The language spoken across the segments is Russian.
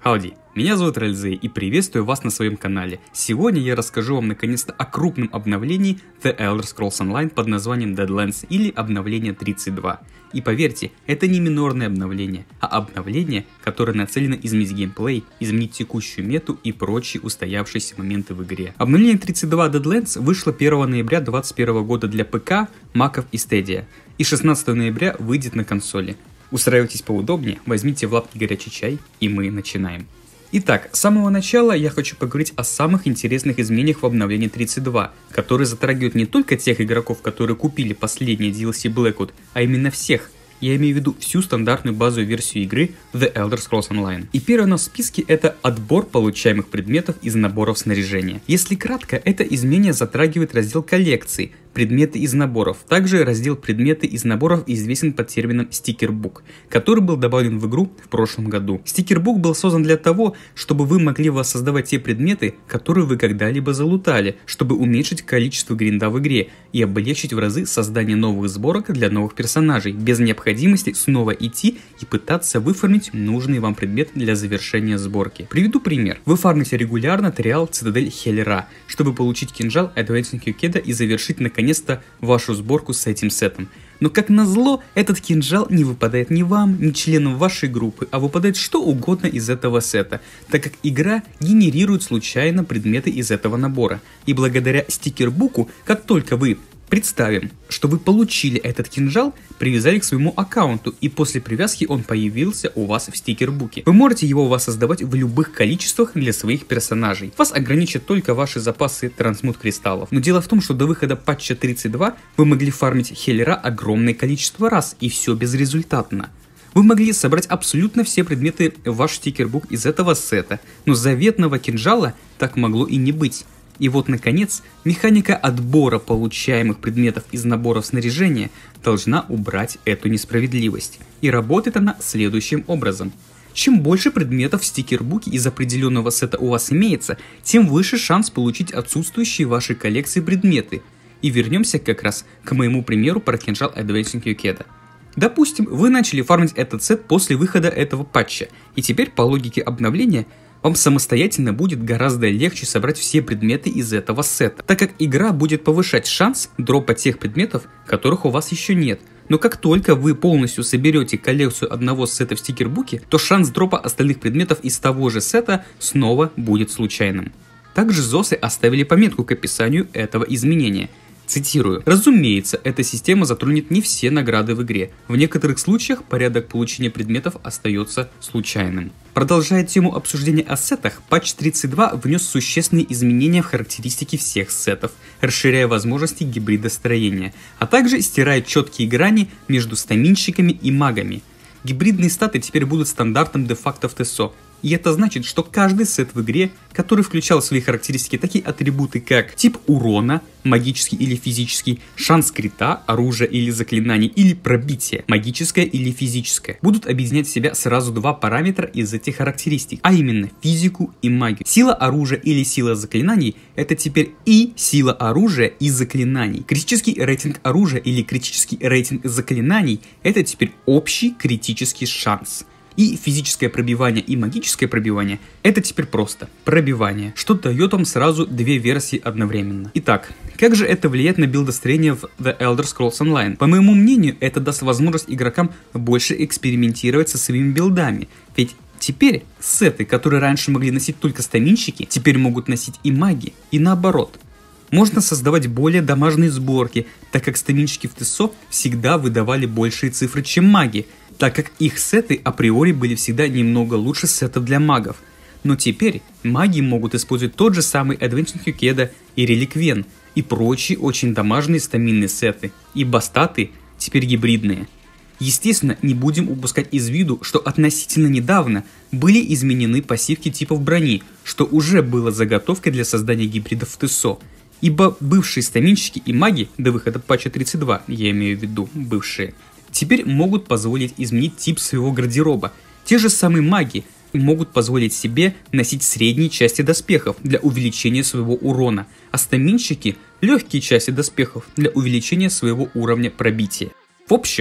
Howdy, меня зовут Ральзей и приветствую вас на своем канале. Сегодня я расскажу вам наконец-то о крупном обновлении The Elder Scrolls Online под названием Deadlands или обновление 32. И поверьте, это не минорное обновление, а обновление, которое нацелено изменить геймплей, изменить текущую мету и прочие устоявшиеся моменты в игре. Обновление 32 Deadlands вышло 1 ноября 2021 года для ПК, Mac'ов и Stadia, и 16 ноября выйдет на консоли. Устраивайтесь поудобнее, возьмите в лапки горячий чай, и мы начинаем. Итак, с самого начала я хочу поговорить о самых интересных изменениях в обновлении 32, которые затрагивают не только тех игроков, которые купили последний DLC Blackwood, а именно всех. Я имею в виду всю стандартную базовую версию игры The Elder Scrolls Online. И первое у нас в списке это отбор получаемых предметов из наборов снаряжения. Если кратко, это изменение затрагивает раздел коллекции, предметы из наборов. Также раздел предметы из наборов известен под термином стикербук, который был добавлен в игру в прошлом году. Стикербук был создан для того, чтобы вы могли воссоздавать те предметы, которые вы когда-либо залутали, чтобы уменьшить количество гринда в игре и облегчить в разы создание новых сборок для новых персонажей, без необходимости снова идти и пытаться выфармить нужный вам предмет для завершения сборки. Приведу пример. Вы фармите регулярно триал Цитадель Хеллера, чтобы получить кинжал Advancing Юкеда и завершить наконец-то вашу сборку с этим сетом. Но как назло, этот кинжал не выпадает ни вам, ни членам вашей группы, а выпадает что угодно из этого сета, так как игра генерирует случайно предметы из этого набора. И благодаря стикербуку, как только вы представим, что вы получили этот кинжал, привязали к своему аккаунту, и после привязки он появился у вас в стикербуке. Вы можете его воссоздавать в любых количествах для своих персонажей. Вас ограничат только ваши запасы трансмут кристаллов. Но дело в том, что до выхода патча 32 вы могли фармить Хеллера огромное количество раз, и все безрезультатно. Вы могли собрать абсолютно все предметы в ваш стикербук из этого сета, но заветного кинжала так могло и не быть. И вот, наконец, механика отбора получаемых предметов из наборов снаряжения должна убрать эту несправедливость. И работает она следующим образом. Чем больше предметов в стикербуке из определенного сета у вас имеется, тем выше шанс получить отсутствующие в вашей коллекции предметы. И вернемся как раз к моему примеру про кинжал Advancing Юкеда. Допустим, вы начали фармить этот сет после выхода этого патча, и теперь по логике обновления вам самостоятельно будет гораздо легче собрать все предметы из этого сета, так как игра будет повышать шанс дропа тех предметов, которых у вас еще нет. Но как только вы полностью соберете коллекцию одного сета в стикербуке, то шанс дропа остальных предметов из того же сета снова будет случайным. Также зосы оставили пометку к описанию этого изменения. Цитирую. Разумеется, эта система затронет не все награды в игре. В некоторых случаях порядок получения предметов остается случайным. Продолжая тему обсуждения о сетах, патч 32 внес существенные изменения в характеристики всех сетов, расширяя возможности гибридостроения, а также стирает четкие грани между стаминщиками и магами. Гибридные статы теперь будут стандартом де-факто в ТСО. И это значит, что каждый сет в игре, который включал в свои характеристики такие атрибуты, как тип урона, магический или физический, шанс крита, оружия или заклинаний, или пробитие, магическое или физическое, будут объединять в себя сразу два параметра из этих характеристик, а именно физику и магию. Сила оружия или сила заклинаний — это теперь и сила оружия и заклинаний. Критический рейтинг оружия или критический рейтинг заклинаний — это теперь общий критический шанс. И физическое пробивание и магическое пробивание — это теперь просто пробивание, что дает вам сразу две версии одновременно. Итак, как же это влияет на билдостроение в The Elder Scrolls Online? По моему мнению, это даст возможность игрокам больше экспериментировать со своими билдами, ведь теперь сеты, которые раньше могли носить только стаминщики, теперь могут носить и маги, и наоборот. Можно создавать более дамажные сборки, так как стаминщики в ТСО всегда выдавали большие цифры, чем маги, так как их сеты априори были всегда немного лучше сетов для магов. Но теперь маги могут использовать тот же самый Advancing Юкеда и Реликвен и прочие очень дамажные стаминные сеты, ибо статы теперь гибридные. Естественно, не будем упускать из виду, что относительно недавно были изменены пассивки типов брони, что уже было заготовкой для создания гибридов в ТСО. Ибо бывшие стаминщики и маги до выхода патча 32, я имею в виду бывшие, теперь могут позволить изменить тип своего гардероба. Те же самые маги могут позволить себе носить средние части доспехов для увеличения своего урона, а стаминщики — легкие части доспехов для увеличения своего уровня пробития. В общем,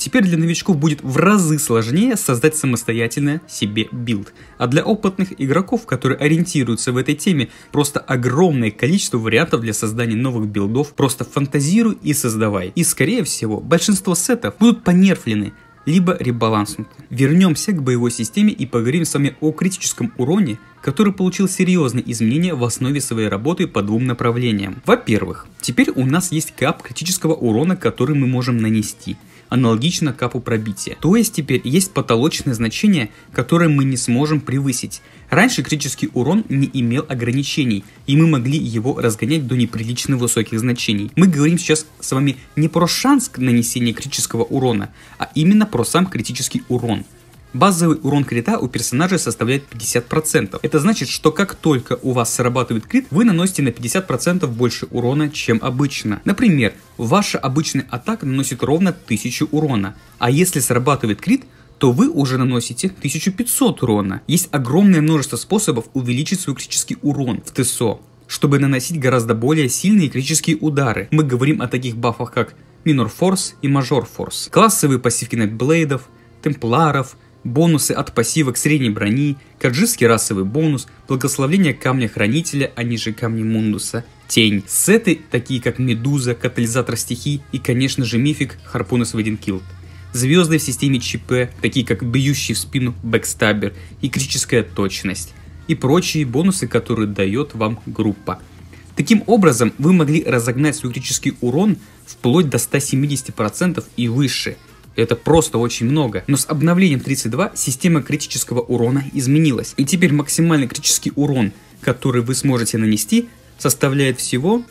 Теперь для новичков будет в разы сложнее создать самостоятельно себе билд. А для опытных игроков, которые ориентируются в этой теме, просто огромное количество вариантов для создания новых билдов. Просто фантазируй и создавай. И скорее всего, большинство сетов будут понерфлены, либо ребаланснуты. Вернемся к боевой системе и поговорим с вами о критическом уроне, который получил серьезные изменения в основе своей работы по двум направлениям. Во-первых, теперь у нас есть кап критического урона, который мы можем нанести, аналогично капу пробития. То есть теперь есть потолочное значение, которое мы не сможем превысить. Раньше критический урон не имел ограничений, и мы могли его разгонять до неприлично высоких значений. Мы говорим сейчас с вами не про шанс нанесения критического урона, а именно про сам критический урон. Базовый урон крита у персонажа составляет 50%. Это значит, что как только у вас срабатывает крит, вы наносите на 50% больше урона, чем обычно. Например, ваша обычная атака наносит ровно 1000 урона, а если срабатывает крит, то вы уже наносите 1500 урона. Есть огромное множество способов увеличить свой критический урон в ТСО, чтобы наносить гораздо более сильные критические удары. Мы говорим о таких бафах, как Minor Force и Major Force, классовые пассивки Найтблейдов, Темпларов, бонусы от пассивок средней брони, каджистский расовый бонус, благословление камня хранителя, они же камни Мундуса, тень, сеты такие как Медуза, катализатор стихий и конечно же мифик Harpoonus Wedding-Kilt. Звезды в системе ЧП, такие как бьющий в спину бэкстабер и критическая точность, и прочие бонусы, которые дает вам группа. Таким образом, вы могли разогнать свой критический урон вплоть до 170% и выше. Это просто очень много. Но с обновлением 32 система критического урона изменилась. И теперь максимальный критический урон, который вы сможете нанести, составляет всего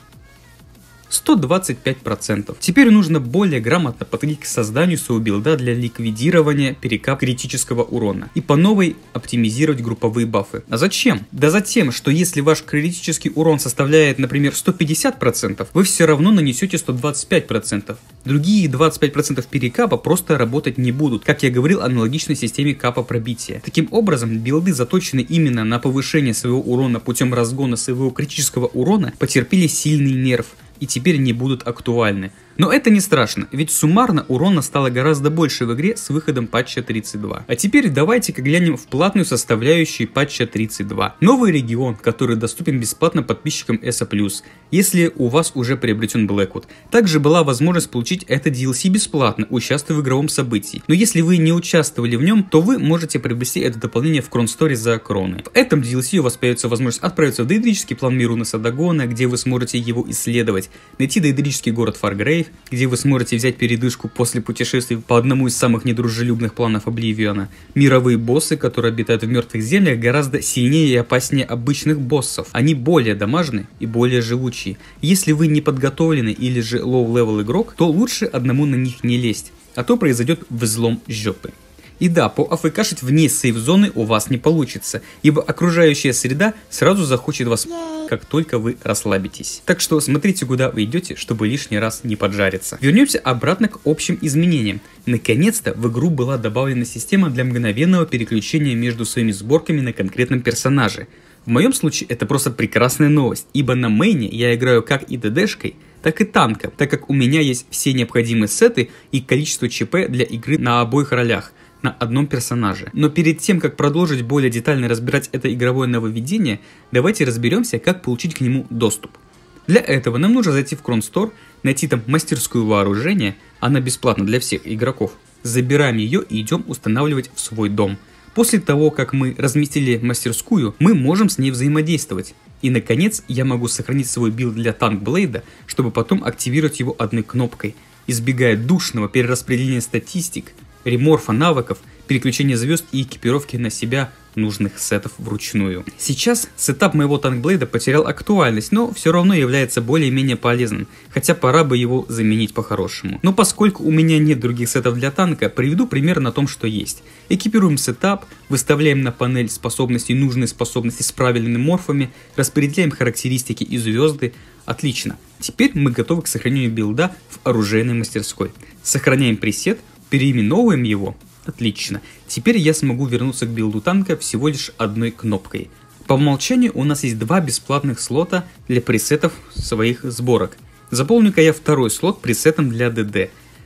125%. Теперь нужно более грамотно подходить к созданию своего билда для ликвидирования перекап критического урона и по новой оптимизировать групповые бафы. А зачем? Да затем, что если ваш критический урон составляет, например, 150%, вы все равно нанесете 125%. Другие 25% перекапа просто работать не будут, как я говорил, аналогичной системе капа пробития. Таким образом, билды, заточенные именно на повышение своего урона путем разгона своего критического урона, потерпели сильный нерв и теперь не будут актуальны. Но это не страшно, ведь суммарно урона стало гораздо больше в игре с выходом патча 32. А теперь давайте-ка глянем в платную составляющую патча 32. Новый регион, который доступен бесплатно подписчикам ESO+, если у вас уже приобретен Blackwood. Также была возможность получить это DLC бесплатно, участвуя в игровом событии. Но если вы не участвовали в нем, то вы можете приобрести это дополнение в Кронсторе за кроны. В этом DLC у вас появится возможность отправиться в дейдрический план Мируна Садагона, где вы сможете его исследовать, найти дейдрический город Фаргрейв, где вы сможете взять передышку после путешествий по одному из самых недружелюбных планов Обливиона. Мировые боссы, которые обитают в мертвых землях, гораздо сильнее и опаснее обычных боссов. Они более дамажны и более живучие. Если вы не подготовленный или же лоу-левел игрок, то лучше одному на них не лезть, а то произойдет взлом жопы. И да, поафкашить вне сейф-зоны у вас не получится, ибо окружающая среда сразу захочет вас, как только вы расслабитесь. Так что смотрите, куда вы идете, чтобы лишний раз не поджариться. Вернемся обратно к общим изменениям. Наконец-то в игру была добавлена система для мгновенного переключения между своими сборками на конкретном персонаже. В моем случае это просто прекрасная новость, ибо на мейне я играю как и ДДшкой, так и танком, так как у меня есть все необходимые сеты и количество ЧП для игры на обоих ролях, на одном персонаже. Но перед тем, как продолжить более детально разбирать это игровое нововведение, давайте разберемся, как получить к нему доступ. Для этого нам нужно зайти в Кронстор, найти там мастерскую вооружения, она бесплатна для всех игроков. Забираем ее и идем устанавливать в свой дом. После того, как мы разместили мастерскую, мы можем с ней взаимодействовать. И наконец, я могу сохранить свой билд для Танкблейда, чтобы потом активировать его одной кнопкой, избегая душного перераспределения статистик, реморфа навыков, переключения звезд и экипировки на себя нужных сетов вручную. Сейчас сетап моего Танкблейда потерял актуальность, но все равно является более-менее полезным, хотя пора бы его заменить по-хорошему. Но поскольку у меня нет других сетов для танка, приведу пример на том, что есть. Экипируем сетап, выставляем на панель способности нужные способности с правильными морфами, распределяем характеристики и звезды. Отлично. Теперь мы готовы к сохранению билда в оружейной мастерской. Сохраняем пресет, переименовываем его. Отлично. Теперь я смогу вернуться к билду танка всего лишь одной кнопкой. По умолчанию у нас есть два бесплатных слота для пресетов своих сборок. Заполню-ка я второй слот пресетом для ДД.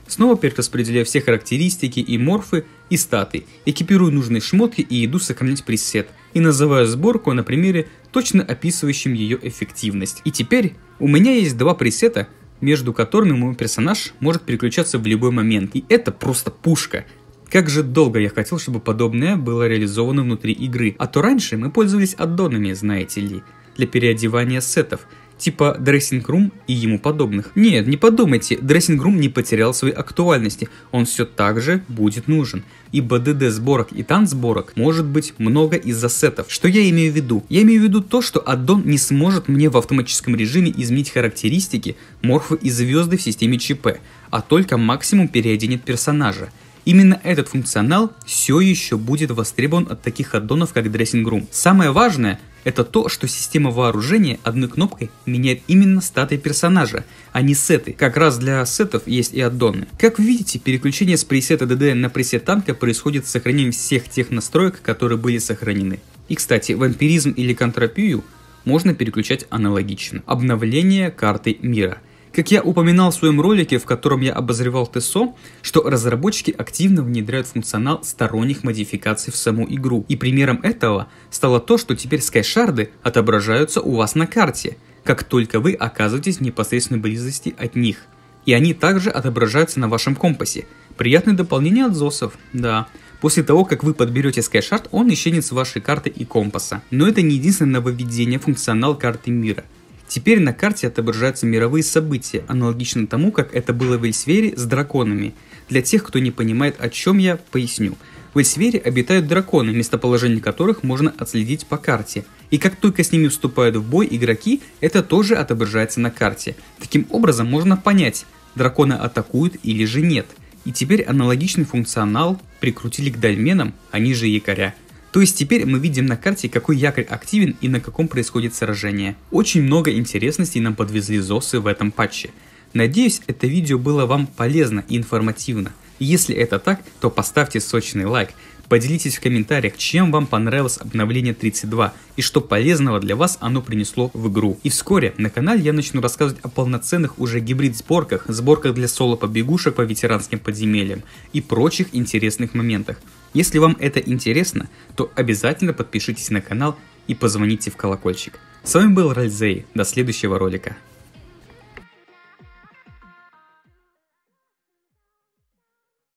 Снова перераспределяю все характеристики и морфы и статы, экипирую нужные шмотки и иду сохранять пресет. И называю сборку на примере, точно описывающем ее эффективность. И теперь у меня есть два пресета, между которыми мой персонаж может переключаться в любой момент. И это просто пушка. Как же долго я хотел, чтобы подобное было реализовано внутри игры. А то раньше мы пользовались аддонами, знаете ли, для переодевания сетов, типа Dressing Room и ему подобных. Нет, не подумайте, Dressing Room не потерял своей актуальности, он все так же будет нужен. Ибо ДД сборок и тан сборок может быть много из-за сетов. Что я имею в виду? Я имею в виду то, что аддон не сможет мне в автоматическом режиме изменить характеристики, морфы и звезды в системе ЧП, а только максимум переоденет персонажа. Именно этот функционал все еще будет востребован от таких аддонов, как Dressing Room. Самое важное — это то, что система вооружения одной кнопкой меняет именно статы персонажа, а не сеты. Как раз для сетов есть и аддоны. Как вы видите, переключение с пресета ДД на пресет танка происходит с сохранением всех тех настроек, которые были сохранены. И кстати, вампиризм или контропию можно переключать аналогично. Обновление карты мира. Как я упоминал в своем ролике, в котором я обозревал ТСО, что разработчики активно внедряют функционал сторонних модификаций в саму игру. И примером этого стало то, что теперь скайшарды отображаются у вас на карте, как только вы оказываетесь в непосредственной близости от них. И они также отображаются на вашем компасе. Приятное дополнение от ЗОСов, да. После того, как вы подберете скайшард, он исчезнет с вашей карты и компаса. Но это не единственное нововведение функционал карты мира. Теперь на карте отображаются мировые события, аналогично тому, как это было в Эльсвере с драконами. Для тех, кто не понимает, о чем я, поясню. В Эльсвере обитают драконы, местоположение которых можно отследить по карте. И как только с ними вступают в бой игроки, это тоже отображается на карте. Таким образом можно понять, драконы атакуют или же нет. И теперь аналогичный функционал прикрутили к дольменам, они же якоря. То есть теперь мы видим на карте, какой якорь активен и на каком происходит сражение. Очень много интересностей нам подвезли ЗОСы в этом патче. Надеюсь, это видео было вам полезно и информативно. Если это так, то поставьте сочный лайк. Поделитесь в комментариях, чем вам понравилось обновление 32 и что полезного для вас оно принесло в игру. И вскоре на канале я начну рассказывать о полноценных уже гибрид-сборках, сборках для соло-побегушек по ветеранским подземельям и прочих интересных моментах. Если вам это интересно, то обязательно подпишитесь на канал и позвоните в колокольчик. С вами был Ральзей, до следующего ролика.